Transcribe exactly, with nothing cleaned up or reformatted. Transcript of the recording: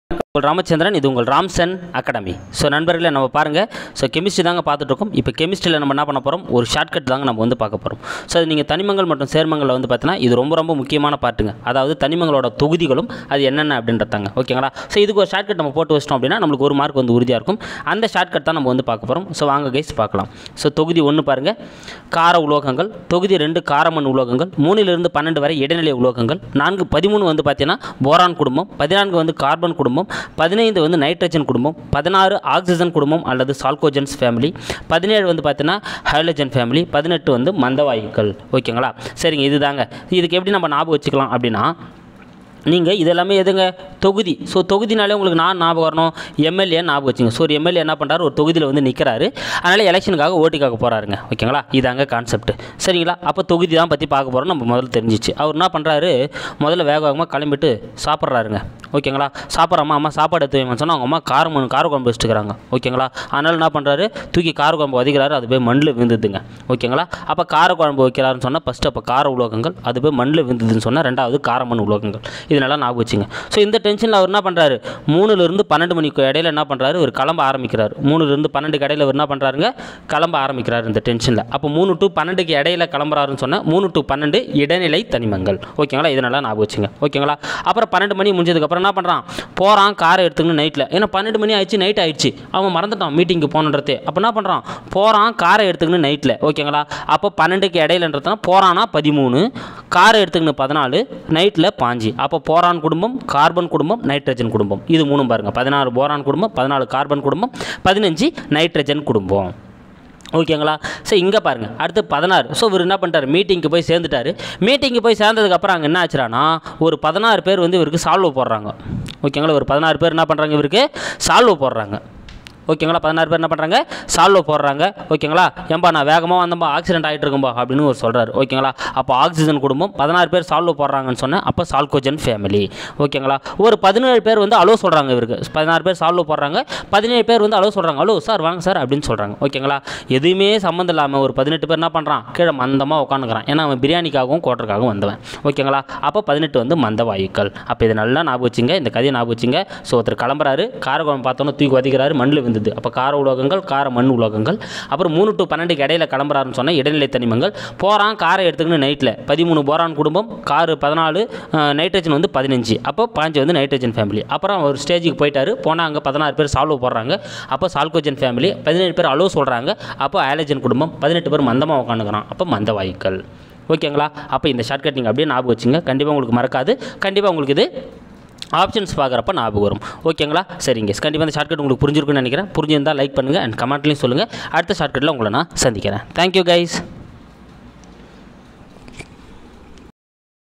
உங்கள் ராமச்சந்திரன், இது உங்கள் ராம்சன் அகாடமி. ஸோ நண்பர்களே, நம்ம பாருங்கள், ஸோ கெமிஸ்ட்ரி தாங்க பார்த்துட்ருக்கோம். இப்போ கெமிஸ்ட்ரியில் நம்ம என்ன பண்ண போகிறோம், ஒரு ஷார்ட்கட் தாங்க நம்ம வந்து பார்க்க போகிறோம். ஸோ அது நீங்கள் தனிமங்கள் மற்றும் சேர்மங்களில் வந்து பார்த்தீங்கன்னா இது ரொம்ப ரொம்ப முக்கியமான பார்ட்டுங்க. அதாவது தனிமங்களோட தொகுதிகளும் அது என்னென்ன அப்படின்றதாங்க. ஓகேங்களா? ஸோ இதுக்கு ஒரு ஷார்ட்கட் நம்ம போட்டு வச்சிட்டோம் அப்படின்னா நம்மளுக்கு ஒரு மார்க் வந்து உறுதியாக இருக்கும். அந்த ஷார்ட்கட் தான் நம்ம வந்து பார்க்க போகிறோம். ஸோ வாங்க கைஸ் பார்க்கலாம். ஸோ தொகுதி ஒன்று பாருங்கள், கார உலோகங்கள். தொகுதி ரெண்டு காரமண் உலோகங்கள். மூணிலிருந்து பன்னெண்டு வரை இடைநிலை உலோகங்கள். நான்கு பதிமூணு வந்து பார்த்தீங்கன்னா போரான் குடும்பம். பதினான்கு வந்து கார்பன் குடும்பம். பதினைந்து வந்து நைட்ரஜன் குடும்பம். பதினாறு ஆக்சிஜன் குடும்பம் அல்லது சால்கோஜன்ஸ் ஃபேமிலி. பதினேழு வந்து பார்த்தீங்கன்னா ஹைட்ரஜன் ஃபேமிலி. பதினெட்டு வந்து மந்தவாயுக்கள். ஓகேங்களா? சரிங்க, இதுதாங்க. இதுக்கு எப்படி நம்ம ஞாபகம் வச்சுக்கலாம் அப்படின்னா, நீங்கள் இதெல்லாமே எதுங்க தொகுதி. ஸோ தொகுதினாலே உங்களுக்கு நான் ஞாபகம் வரணும், எம்எல்ஏ ஞாபகம் வச்சுங்க. ஸோ ஒரு எம்எல்ஏ என்ன பண்ணுறாரு, ஒரு தொகுதியில் வந்து நிற்கிறாரு, அதனால் எலெக்ஷனுக்காக ஓட்டுக்காக போகிறாருங்க. ஓகேங்களா? இதாங்க கான்செப்ட். சரிங்களா? அப்போ தொகுதி தான் பற்றி பார்க்க போகிறோம். நம்ம முதல்ல தெரிஞ்சிச்சு. அவர் என்ன பண்ணுறாரு, முதல்ல வேக வேகமாக கிளம்பிட்டு சாப்பிட்றாருங்க. ஓகேங்களா? சாப்பிட்றாமா அம்மா சாப்பாடு எடுத்து வைங்கன்னு சொன்னால் அவங்க அம்மா காரம் கார குழம்பு வச்சுக்கிறாங்க. ஓகேங்களா? அதனால் என்ன பண்ணுறாரு, தூக்கி கார குழம்பு வதிக்கிறாரு, அது போய் மண்ணில் விழுந்துதுங்க. ஓகேங்களா? அப்போ கார குழம்பு வைக்கிறாருன்னு சொன்னால் ஃபஸ்ட்டு அப்போ கார உலோகங்கள், அது போய் மண்ணில் விழுந்துதுன்னு சொன்னால் ரெண்டாவது காரமண் உலோகங்கள். இதனால் ஞாபகம் வச்சுங்க. ஸோ இந்த டென்ஷனில் அவர் என்ன பண்ணுறாரு, மூணுலேருந்து பன்னெண்டு மணிக்கு இடையில என்ன பண்ணுறாரு, ஒரு கிளம்ப ஆரம்பிக்கிறார். மூணுலேருந்து பன்னெண்டுக்கு இடையில அவர் என்ன பண்ணுறாருங்க, கிளம்ப ஆரம்பிக்கிறார் இந்த டென்ஷனில். அப்போ மூணு டு பன்னெண்டுக்கு இடையில கிளம்புறாருன்னு சொன்னால் மூணு டு பன்னெண்டு இடைநிலை தனிமங்கள். ஓகேங்களா? இதனால் ஞாபகம் வச்சுங்க. ஓகேங்களா? அப்புறம் பன்னெண்டு மணி முடிஞ்சதுக்கப்புறம் என்ன பண்ணுறான், போகிறான் காரை எடுத்துக்கணும் நைட்டில். ஏன்னா பன்னெண்டு மணி ஆயிடுச்சு, நைட் ஆயிடுச்சு, அவன் மறந்துட்டான் மீட்டிங்கு போகணுன்றதே. அப்போ என்ன பண்ணுறான், போகிறான் காரை எடுத்துக்கணும் நைட்டில். ஓகேங்களா? அப்போ பன்னெண்டுக்கு இடையிலன்றதுனா போகிறானா பதிமூணு, காரை எடுத்துக்கணும் பதினாலு, நைட்டில் பாஞ்சு. அப்போ போரான் குடும்பம், கார்பன் குடும்பம், நைட்ரஜன் குடும்பம். இது மூணும் பாருங்கள், பதினாறு போரான் குடும்பம், பதினாலு கார்பன் குடும்பம், பதினஞ்சு நைட்ரஜன் குடும்பம். ஓகேங்களா? ஸோ இங்கே பாருங்கள், அடுத்து பதினாறு. ஸோ இவர் என்ன பண்ணிட்டார், மீட்டிங்க்கு போய் சேர்ந்துட்டார். மீட்டிங்கு போய் சேர்ந்ததுக்கப்புறம் அங்கே என்ன ஆச்சுறானா, ஒரு பதினாறு பேர் வந்து இவருக்கு சால்வ் போடுறாங்க. ஓகேங்களா? ஒரு பதினாறு பேர் என்ன பண்ணுறாங்க, இவருக்கு சால்வ் போடுறாங்க. ஓகேங்களா? பதினாறு பேர் என்ன பண்ணுறாங்க, சால்வ் போடுறாங்க. ஓகேங்களா? ஏன்பா நான் வேகமாக வந்தம்பா ஆக்சிடென்ட் ஆகிட்டு இருக்கும்பா அப்படின்னு ஒரு சொல்கிறார். ஓகேங்களா? அப்போ ஆக்சிஜன் குடும்பம் பதினாறு பேர் சால்வ் போடுறாங்கன்னு சொன்னேன். அப்போ சால்கோஜன் ஃபேமிலி. ஓகேங்களா? ஒரு பதினேழு பேர் வந்து அலோ சொல்கிறாங்க இவருக்கு. பதினாறு பேர் சால்வ் போடுறாங்க, பதினேழு பேர் வந்து அலோ சொல்கிறாங்க. அலோ சார் வாங்க சார் அப்படின்னு சொல்கிறாங்க. ஓகேங்களா? எதுவுமே சம்மந்தம் இல்லாமல் ஒரு பதினெட்டு பேர் என்ன பண்ணுறான், கீழே மந்தமாக உட்காந்துக்கிறான். ஏன்னா அவன் பிரியாணிக்காகவும் கோட்டருக்காகவும் வந்தவன். ஓகேங்களா? அப்போ பதினெட்டு வந்து மந்த வாயுக்கள். அப்போ இதை நல்லா ஞாபகம் வச்சுங்க, இந்த கதையை ஞாபகம் வச்சுங்க. ஸோ ஒருத்தர் கிளம்புறாரு, காரகுழம்பு பார்த்தோன்னா தூக்கி வதிக்கிறாரு, மண்ணில் விழுந்தது. அப்போ கார உலோகங்கள், கார மண் உலோகங்கள். அப்புறம் மூணு டு பன்னெண்டுக்கு இடையில கிளம்புறாருன்னு சொன்னால் இடைநிலை தனிமங்கள். போகிறான் காரை எடுத்துக்கணும் நைட்டில், பதிமூணு போரான் குடும்பம், காரு பதினாலு, நைட்ரஜன் வந்து பதினஞ்சு. அப்போ பாஞ்சு வந்து நைட்ரஜன் ஃபேமிலி. அப்புறம் ஒரு ஸ்டேஜுக்கு போயிட்டார், போனால் அங்கே பதினாறு பேர் சால்வ் போடுறாங்க. அப்போ சால்கோஜன் ஃபேமிலி. பதினேழு பேர் அலோ சொல்கிறாங்க. அப்போ ஹைட்ரஜன் குடும்பம். பதினெட்டு பேர் மந்தமாக உட்காந்துக்கிறான். அப்போ மந்த வாயுக்கள். ஓகேங்களா? அப்போ இந்த ஷார்ட்கட் நீங்கள் அப்படியே ஞாபகம் வச்சுங்க. கண்டிப்பாக உங்களுக்கு மறக்காது. கண்டிப்பாக உங்களுக்கு இது ஆப்ஷன்ஸ் பார்க்குறப்ப ஞாபகம் வரும். ஓகேங்களா? சரிங்க, கண்டிப்பாக இந்த ஷார்ட்கட் உங்களுக்கு புரிஞ்சிருக்குன்னு நினைக்கிறேன். புரிஞ்சிருந்தால் லைக் பண்ணுங்கள் அண்ட் கமெண்ட்லையும் சொல்லுங்கள். அடுத்த ஷார்ட்கட்டில் உங்களை நான் சந்திக்கிறேன். Thank you guys.